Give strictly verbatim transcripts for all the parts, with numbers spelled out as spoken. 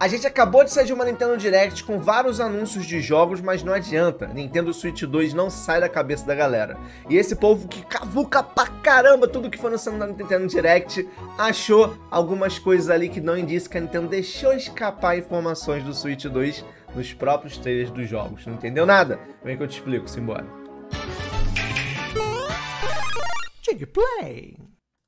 A gente acabou de sair de uma Nintendo Direct com vários anúncios de jogos, mas não adianta. Nintendo Switch dois não sai da cabeça da galera. E esse povo que cavuca pra caramba tudo que foi anunciado na Nintendo Direct, achou algumas coisas ali que não indicam que a Nintendo deixou escapar informações do Switch dois nos próprios trailers dos jogos. Não entendeu nada? Vem que eu te explico, simbora. Digplay.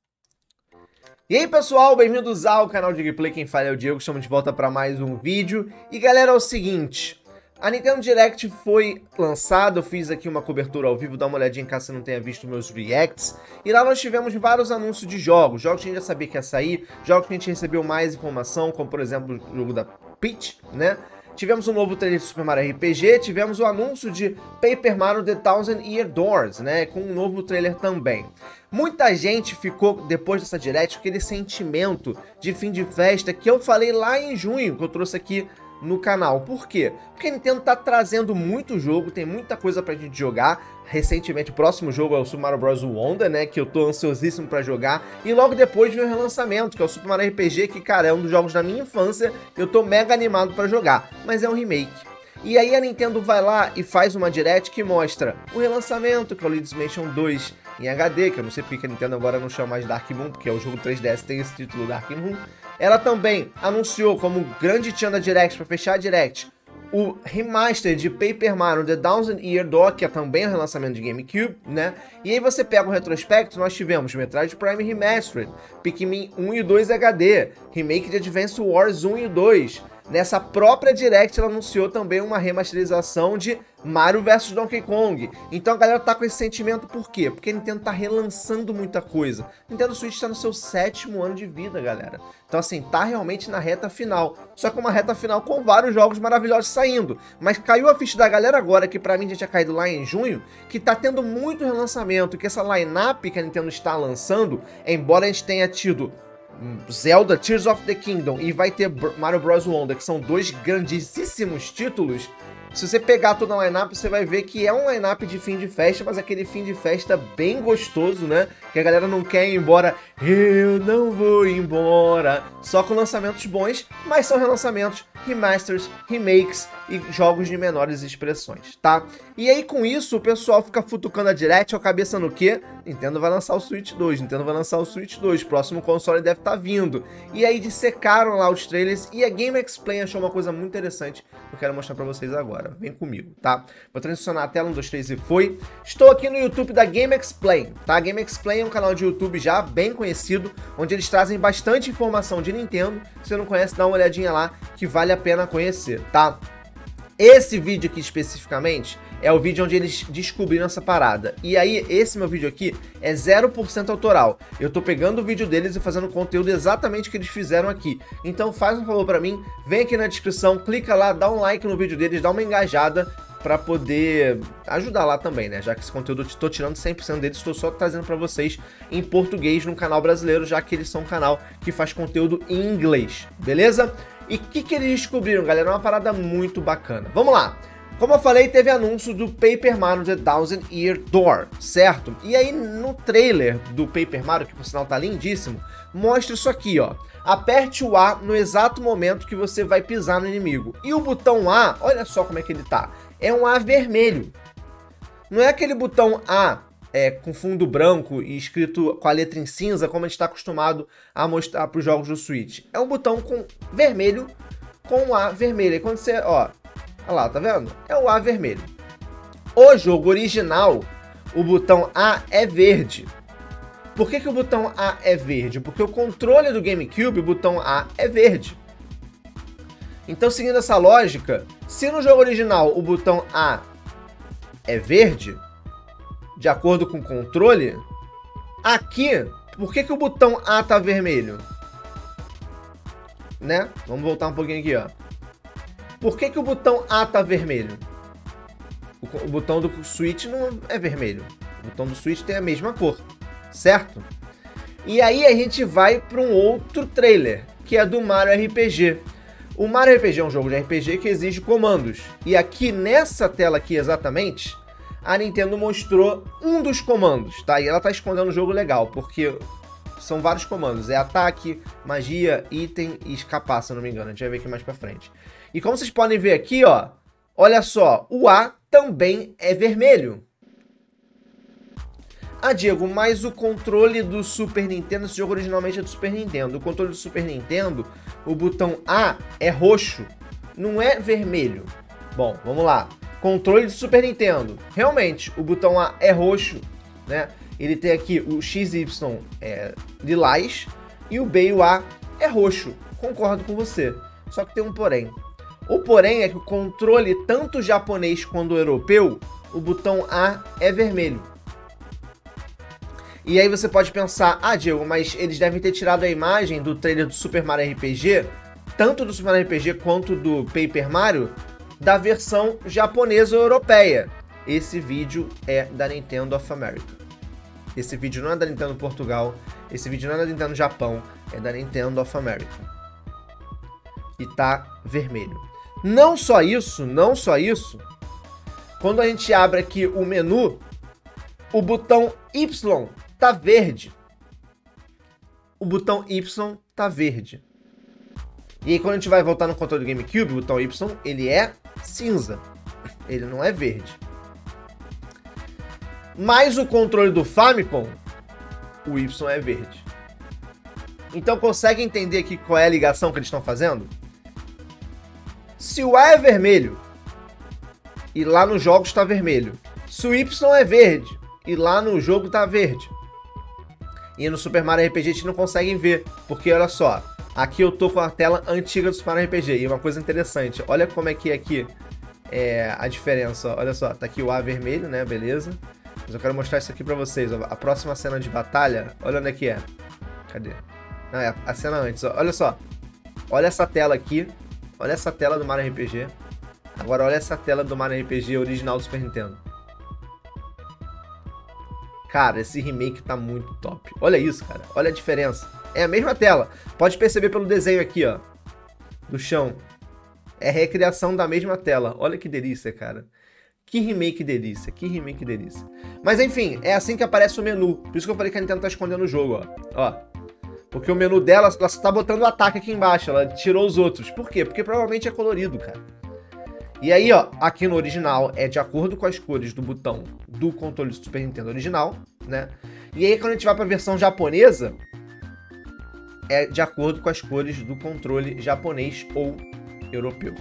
E aí pessoal, bem-vindos ao canal Digplay, quem fala é o Diego, estamos de volta para mais um vídeo. E galera, é o seguinte, a Nintendo Direct foi lançada, eu fiz aqui uma cobertura ao vivo, dá uma olhadinha caso você não tenha visto meus reacts. E lá nós tivemos vários anúncios de jogos, jogos que a gente já sabia que ia sair, jogos que a gente recebeu mais informação, como por exemplo o jogo da Peach, né? Tivemos um novo trailer de Super Mario R P G, tivemos o anúncio de Paper Mario The Thousand Year Doors, né, com um novo trailer também. Muita gente ficou, depois dessa Direct, com aquele sentimento de fim de festa que eu falei lá em junho, que eu trouxe aqui no canal. Por quê? Porque a Nintendo tá trazendo muito jogo, tem muita coisa pra gente jogar. Recentemente, o próximo jogo é o Super Mario Bros. Wonder, né, que eu tô ansiosíssimo pra jogar. E logo depois vem o relançamento, que é o Super Mario R P G, que, cara, é um dos jogos da minha infância. Eu tô mega animado pra jogar, mas é um remake. E aí a Nintendo vai lá e faz uma Direct que mostra o relançamento, que é o Luigi's Mansion dois em H D, que eu não sei porque a Nintendo agora não chama mais Dark Moon, porque é o jogo três D S tem esse título Dark Moon. Ela também anunciou como grande tchan da Direct, para fechar a Direct, o remaster de Paper Mario The Thousand Year Door, que é também o relançamento de GameCube, né? E aí você pega o retrospecto, nós tivemos Metroid Prime Remastered, Pikmin um e dois H D, remake de Advance Wars um e dois. Nessa própria Direct ela anunciou também uma remasterização de Mario versus. Donkey Kong. Então a galera tá com esse sentimento por quê? Porque a Nintendo tá relançando muita coisa. Nintendo Switch tá no seu sétimo ano de vida, galera. Então assim, tá realmente na reta final. Só que uma reta final com vários jogos maravilhosos saindo. Mas caiu a ficha da galera agora, que pra mim já tinha caído lá em junho, que tá tendo muito relançamento, que essa line-up que a Nintendo está lançando, embora a gente tenha tido Zelda Tears of the Kingdom e vai ter Mario Bros. Wonder, que são dois grandíssimos títulos. Se você pegar toda a line-up, você vai ver que é um line-up de fim de festa, mas aquele fim de festa bem gostoso, né? Que a galera não quer ir embora, eu não vou embora. Só com lançamentos bons, mas são relançamentos, remasters, remakes e jogos de menores expressões, tá? E aí com isso o pessoal fica futucando a Direct, a cabeça no quê? Nintendo vai lançar o Switch dois, Nintendo vai lançar o Switch dois, próximo console deve estar vindo. E aí dissecaram lá os trailers e a Game Explain achou uma coisa muito interessante que eu quero mostrar pra vocês agora. Vem comigo, tá? Vou transicionar a tela, um, dois, três e foi. Estou aqui no YouTube da Game Explain, tá? Game Explain é um canal de YouTube já bem conhecido, onde eles trazem bastante informação de Nintendo. Se você não conhece, dá uma olhadinha lá que vale a pena conhecer, tá? Esse vídeo aqui especificamente é o vídeo onde eles descobriram essa parada. E aí, esse meu vídeo aqui é zero por cento autoral. Eu tô pegando o vídeo deles e fazendo conteúdo exatamente o que eles fizeram aqui. Então faz um favor pra mim, vem aqui na descrição, clica lá, dá um like no vídeo deles, dá uma engajada pra poder ajudar lá também, né? Já que esse conteúdo eu tô tirando cem por cento deles, estou só trazendo pra vocês em português no canal brasileiro, já que eles são um canal que faz conteúdo em inglês, beleza? E o que, que eles descobriram, galera? É uma parada muito bacana. Vamos lá! Como eu falei, teve anúncio do Paper Mario The Thousand Year Door, certo? E aí no trailer do Paper Mario, que por sinal tá lindíssimo, mostra isso aqui, ó. Aperte o A no exato momento que você vai pisar no inimigo. E o botão A, olha só como é que ele tá. É um A vermelho. Não é aquele botão A é, com fundo branco e escrito com a letra em cinza, como a gente está acostumado a mostrar para os jogos do Switch. É um botão com vermelho com um A vermelho. E quando você, ó, olha lá, tá vendo? É o A vermelho. O jogo original, o botão A é verde. Por que que o botão A é verde? Porque o controle do GameCube, o botão A é verde. Então, seguindo essa lógica, se no jogo original o botão A é verde, de acordo com o controle, aqui, por que que o botão A tá vermelho? Né? Vamos voltar um pouquinho aqui, ó. Por que que o botão A tá vermelho? O, o botão do Switch não é vermelho. O botão do Switch tem a mesma cor, certo? E aí a gente vai para um outro trailer, que é do Mario R P G. O Mario R P G é um jogo de R P G que exige comandos. E aqui nessa tela aqui exatamente, a Nintendo mostrou um dos comandos, tá? E ela tá escondendo um jogo legal, porque São vários comandos. É ataque, magia, item e escapar, se eu não me engano. A gente vai ver aqui mais pra frente. E como vocês podem ver aqui, ó. Olha só, o A também é vermelho. Ah, Diego, mas o controle do Super Nintendo, esse jogo originalmente é do Super Nintendo. O controle do Super Nintendo, o botão A é roxo, não é vermelho. Bom, vamos lá. Controle do Super Nintendo. Realmente, o botão A é roxo, né? Ele tem aqui o X Y é lilás e o B e o A é roxo. Concordo com você. Só que tem um porém. O porém é que o controle, tanto japonês quanto europeu, o botão A é vermelho. E aí você pode pensar, ah, Diego, mas eles devem ter tirado a imagem do trailer do Super Mario R P G, tanto do Super Mario R P G quanto do Paper Mario, da versão japonesa ou europeia. Esse vídeo é da Nintendo of America. Esse vídeo não é da Nintendo Portugal, esse vídeo não é da Nintendo Japão, é da Nintendo of America. E tá vermelho. Não só isso, não só isso, quando a gente abre aqui o menu, o botão Y tá verde. O botão Y tá verde. E aí quando a gente vai voltar no controle do GameCube, o botão Y, ele é cinza. Ele não é verde. Mas o controle do Famicom, o Y é verde. Então consegue entender aqui qual é a ligação que eles estão fazendo? Se o A é vermelho, e lá no jogo está vermelho. Se o Y é verde, e lá no jogo está verde. E no Super Mario R P G a gente não consegue ver, porque olha só, aqui eu tô com a tela antiga do Super Mario R P G, e uma coisa interessante, olha como é que é aqui é, a diferença, ó. Olha só, tá aqui o A vermelho, né, beleza? Mas eu quero mostrar isso aqui pra vocês, ó. A próxima cena de batalha, olha onde é que é. Cadê? Não, é a cena antes, ó. Olha só, olha essa tela aqui, olha essa tela do Mario R P G, agora olha essa tela do Mario R P G original do Super Nintendo. Cara, esse remake tá muito top. Olha isso, cara. Olha a diferença. É a mesma tela. Pode perceber pelo desenho aqui, ó. Do chão. É recriação da mesma tela. Olha que delícia, cara. Que remake delícia. Que remake delícia. Mas enfim, é assim que aparece o menu. Por isso que eu falei que a Nintendo tá escondendo o jogo, ó. Ó. Porque o menu dela, ela só tá botando o ataque aqui embaixo. Ela tirou os outros. Por quê? Porque provavelmente é colorido, cara. E aí, ó, aqui no original é de acordo com as cores do botão do controle do Super Nintendo original, né? E aí, quando a gente vai para a versão japonesa, é de acordo com as cores do controle japonês ou europeu.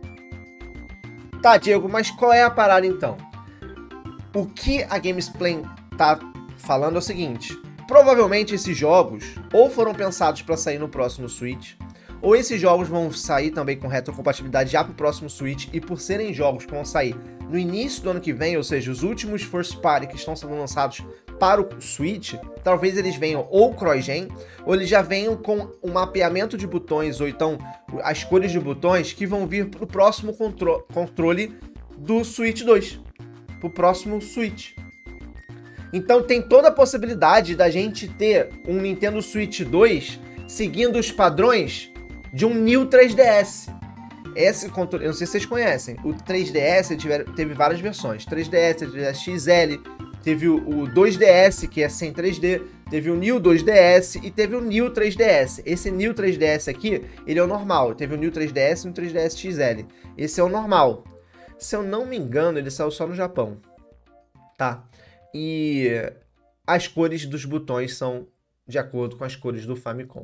Tá, Diego, mas qual é a parada então? O que a Gamesplay tá falando é o seguinte: provavelmente esses jogos ou foram pensados para sair no próximo Switch, ou esses jogos vão sair também com retrocompatibilidade já para o próximo Switch, e por serem jogos que vão sair no início do ano que vem, ou seja, os últimos first party que estão sendo lançados para o Switch, talvez eles venham ou cross-gen, ou eles já venham com o mapeamento de botões, ou então as cores de botões que vão vir para o próximo contro controle do Switch dois, para o próximo Switch. Então tem toda a possibilidade da gente ter um Nintendo Switch dois seguindo os padrões de um New três D S. Esse controle, eu não sei se vocês conhecem, o três D S tiver, teve várias versões, três D S, três D S X L, teve o, o dois D S, que é sem três D, teve o New dois D S e teve o New três D S. Esse New três D S aqui, ele é o normal, teve o New três D S e o três D S X L. Esse é o normal. Se eu não me engano, ele saiu só no Japão, tá? E as cores dos botões são de acordo com as cores do Famicom.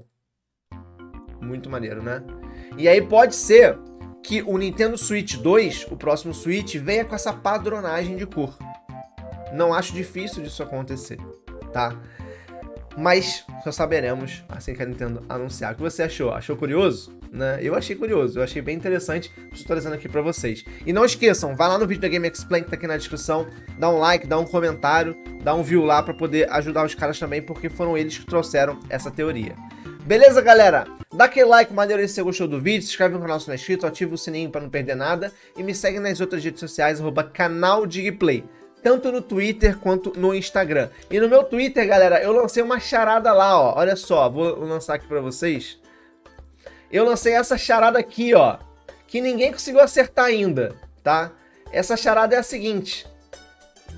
Muito maneiro, né? E aí pode ser que o Nintendo Switch dois, o próximo Switch, venha com essa padronagem de cor. Não acho difícil disso acontecer, tá? Mas só saberemos assim que a Nintendo anunciar. O que você achou? Achou curioso? Né? Eu achei curioso, eu achei bem interessante. Estou trazendo aqui pra vocês. E não esqueçam, vai lá no vídeo da GameXplain que tá aqui na descrição, dá um like, dá um comentário, dá um view lá pra poder ajudar os caras também, porque foram eles que trouxeram essa teoria. Beleza, galera? Dá aquele like maneiro aí se você gostou do vídeo, se inscreve no canal se não é inscrito, ativa o sininho pra não perder nada e me segue nas outras redes sociais, arroba canal Digplay, tanto no Twitter quanto no Instagram. E no meu Twitter, galera, eu lancei uma charada lá, ó, olha só, vou lançar aqui pra vocês. Eu lancei essa charada aqui, ó, que ninguém conseguiu acertar ainda, tá? Essa charada é a seguinte: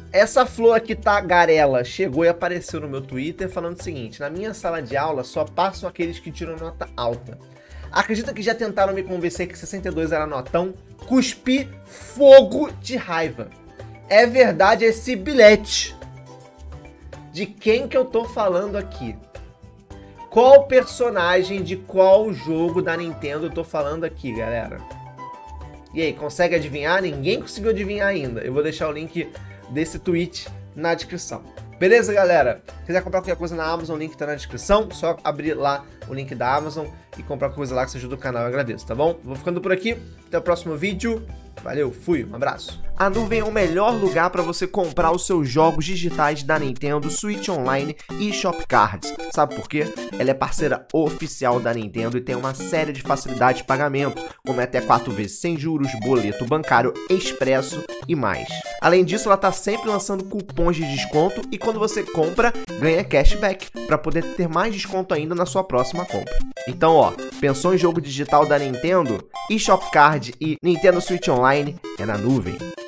Essa flor aqui, tagarela, chegou e apareceu no meu Twitter falando o seguinte: na minha sala de aula só passam aqueles que tiram nota alta. Acredita que já tentaram me convencer que sessenta e dois era notão? Cuspi fogo de raiva. É verdade esse bilhete. De quem que eu tô falando aqui? Qual personagem de qual jogo da Nintendo eu tô falando aqui, galera? E aí, consegue adivinhar? Ninguém conseguiu adivinhar ainda. Eu vou deixar o link desse tweet na descrição. Beleza, galera? Se quiser comprar qualquer coisa na Amazon, o link tá na descrição. Só abrir lá o link da Amazon e comprar coisa lá que você ajuda o canal, eu agradeço, tá bom? Vou ficando por aqui. Até o próximo vídeo. Valeu, fui, um abraço. A Nuvem é o melhor lugar para você comprar os seus jogos digitais da Nintendo, Switch Online e Shop Cards. Sabe por quê? Ela é parceira oficial da Nintendo e tem uma série de facilidades de pagamento, como até quatro vezes sem juros, boleto bancário, expresso e mais. Além disso, ela está sempre lançando cupons de desconto e quando você compra, ganha cashback, para poder ter mais desconto ainda na sua próxima compra. Então, ó, pensou em jogo digital da Nintendo? eShop Card e Nintendo Switch Online é na Nuvem.